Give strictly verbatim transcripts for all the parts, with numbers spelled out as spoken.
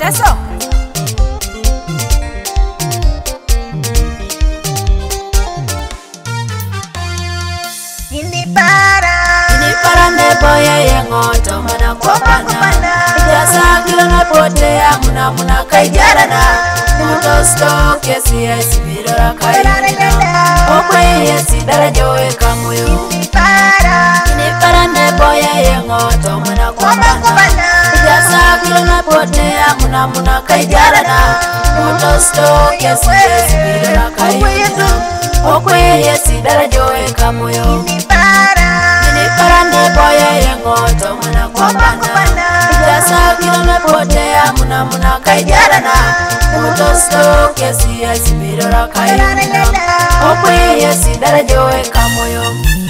ateso. Ini para Ini para neboye yengoto mana kopana. Jasa kilo na pote ya muna muna kaijarana. Muto stock yesi yesi bidora kaijarana. Okwe yesi darajo ekamoyo. Ini para Ini para neboye yengoto mana kopana. Jasa kilo na pote ya muna muna kaijarana. Muto stock yesi yesi bidora kaijarana. Okwe yesi darajo ekamoyo. Ini para Ini para neboye yengoto mana kopana. Jasa kilo na pote ya muna muna kaijarana. Muto stock yesi yesi bidora kaijarana. Okwe yesi darajo ekamoyo.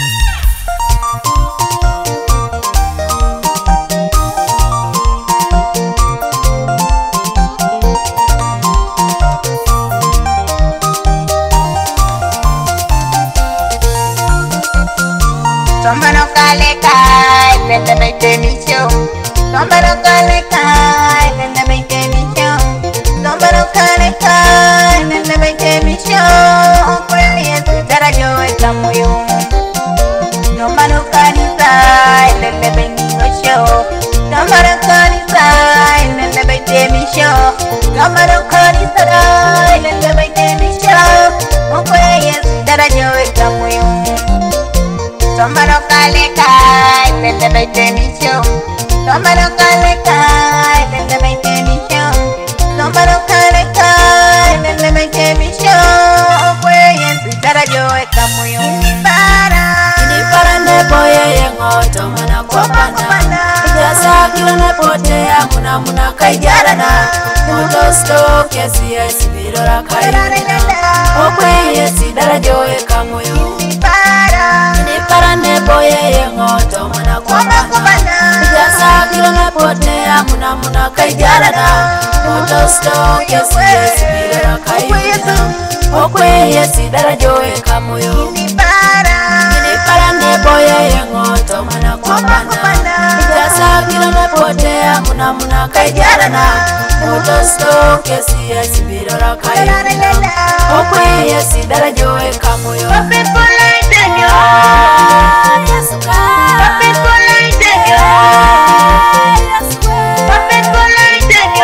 Tomano kale kai, lende meite misho. Tomano kale kai, lende meite misho. Tomano kale kai, lende meite misho. Okwe Yesu darajo ekamoyo. Tomano kale kai, lende meite misho. Tomano kale kai, lende meite misho. Tomano kale kai, lende meite misho. Okwe Yesu darajo ekamoyo. Tomano kale kai, lende meite misho. Tomano kale kai, lende meite misho. Tomano kale kai, lende meite misho. Okwe Yesu darajo ekamoyo. Ini para Ini para neboye yengoto mana kopana. Jasa kilo na pote ya muna muna kaijarana. Muto stock yesi yesi bidora kaijarana. Okwe yesi darajo ekamoyo. Ini para Ini para neboye yengoto mana kopana. Jasa kilo na pote ya muna muna kaijarana. Muto stock yesi yesi bidora kaijarana. Okwe yesi darajo ekamoyo. Ini para Ini para neboye yengoto mana kopana. Jasa kilo na pote ya muna muna kaijarana. Muto stock yesi yesi bidora kaijarana. Okwe yesi darajo ekamoyo. people like you. Yesu ka. People like you. Yesu we. People like you.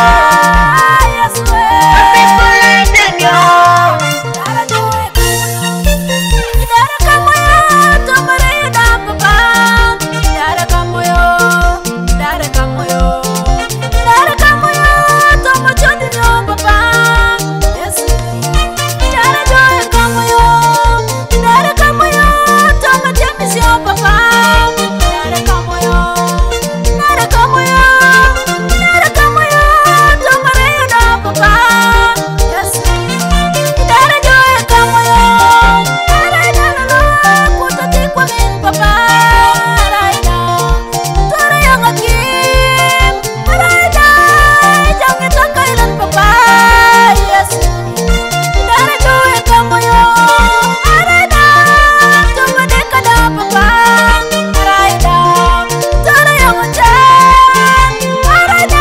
Yesu we. People like you. Darajo ekamoyo. Idara kamoyo, tomare ida papa. Idara kamoyo, idara kamoyo. Idara kamoyo, tomo chodi no papa. Yesu. Darajo ekamoyo. Idara kamoyo, tomo chemisi o papa. Idara kamoyo. Idara kamoyo. Idara kamoyo, tomare ida papa. Yesu. Darajo ekamoyo. Araida lolo, kutati kwa min papa. Araida, tora yang akim. Araida, jangan takailan papa. Yesu. Darajo ekamoyo. Araida, tuma dekada papa. Araida, tora yang ajan. Araida,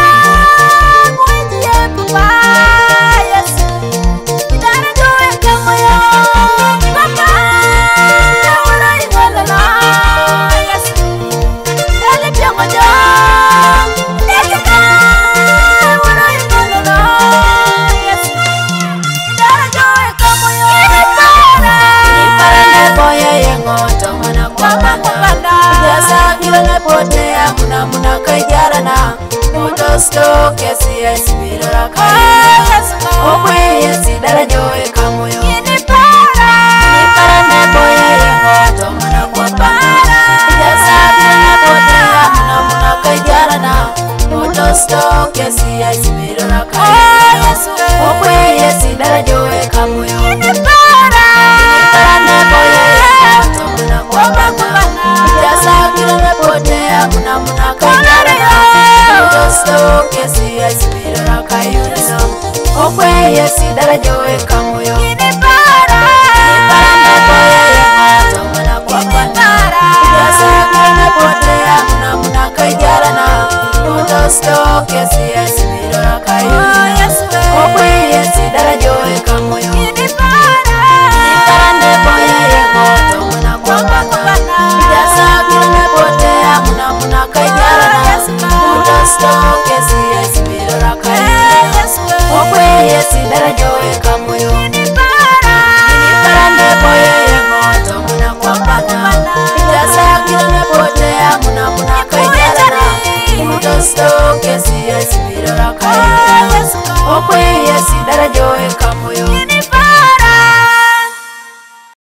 muijie papa. Yesu. Darajo ekamoyo. Papa, warai walala. Yesu. Dale piamajo. Dekada, warai walala. Yesu. Darajo ekamoyo. Ini para. Ini para neboye yengoto mana kopana. Jasa kilo na pote ya muna muna kaijarana. Muto stock yesi yesi bidora kaijarana. Okwe yesi darajo ekamoyo. Ini para. Ini para neboye yengoto mana kopana. Jasa kilo na pote ya muna muna kaijarana. Muto stock yesi yesi bidora kaijarana. Okwe yesi darajo ekamoyo. Ini para. Ini para neboye yengoto mana kopana. Jasa kilo na pote ya muna muna kaijarana. Muto stock yesi yesi bidora kaijarana. Okwe yesi darajo ekamoyo. Ini para. Ini para neboye yengoto mana kopana. Jasa kilo na pote ya muna muna kaijarana. Muto stock yesi yesi bidora sidara